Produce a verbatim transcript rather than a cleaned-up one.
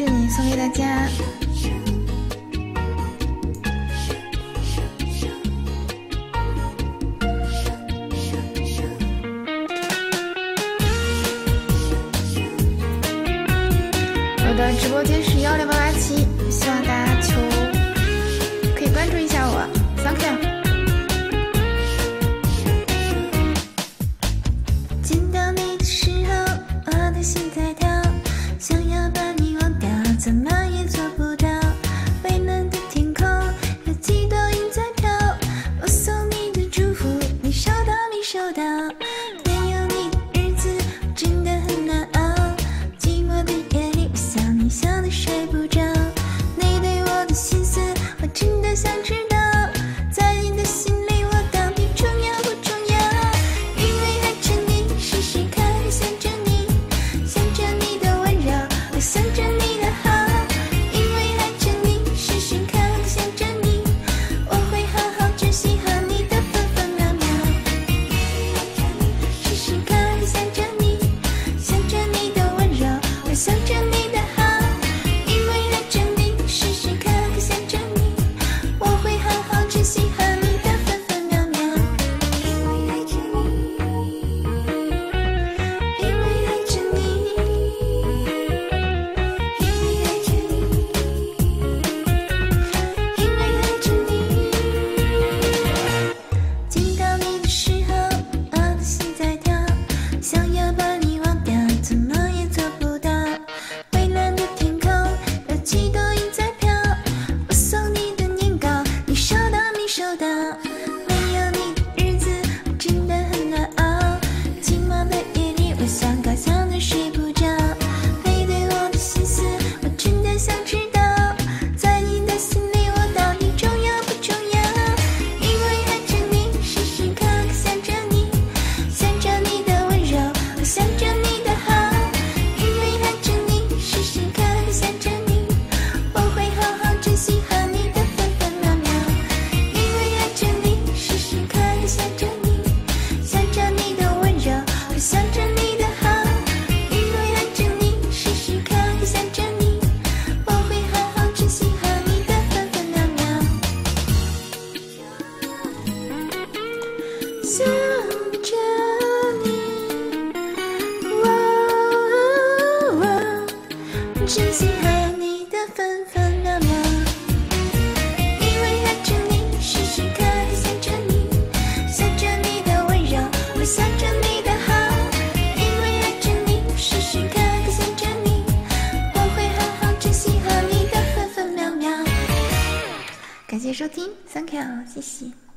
你，送给大家。我的直播间是幺六八八七，希望大家求可以关注一下我 ，thank you。见到你的时候，我的心在跳，想要把你忘掉，怎么也做不到。蔚蓝的天空，有几朵云在飘，我送你的祝福，你收到没收到？没有你的日子，我真的很难熬。寂寞的夜里，我想你想得睡不着。你对我的心思，我真的想知道，在你的心里，我到底重要不重要？因为爱着你，时时刻刻想着你，想着你的温柔，我想着你的好。因为爱着你，时时刻刻想着你，我会好好珍惜和你的分分秒秒。时时刻刻想着你，想着你的温柔，我想着你的好。因为爱着你，时时刻刻想着你，我会好好珍惜和你的分分秒秒。因为爱着你，因为爱着你，因为爱着你，因为爱着你。见到你的时候，我的心在跳，想要把你忘掉，怎么也做不到。蔚蓝的天空，有几朵云在飘，我送你的年糕，你收到没收到？没有你的日子，我真的很难熬。寂寞的夜里，我想高想得睡不着。背对我的心思，我真的想知道，在你的心里，我到底重要不重要？因为爱着你，时时刻刻想着你，想着你的温柔，我想着你的好。因为爱着你，时时刻刻想着你，我会好好珍惜和你的分分秒秒。因为爱着你，时时刻刻想着你，想着你的温柔，我想着你的好。因为爱着你，时时刻刻想着你，我会好好珍惜和你的分分秒秒。想着你，哦哦，珍惜和你的分分秒秒。因为爱着你，时时刻刻想着你，想着你的温柔，我想着你的好。因为爱着你，时时刻刻想着你，我会好好珍惜和你的分分秒秒。感谢收听 ，thank you，谢谢。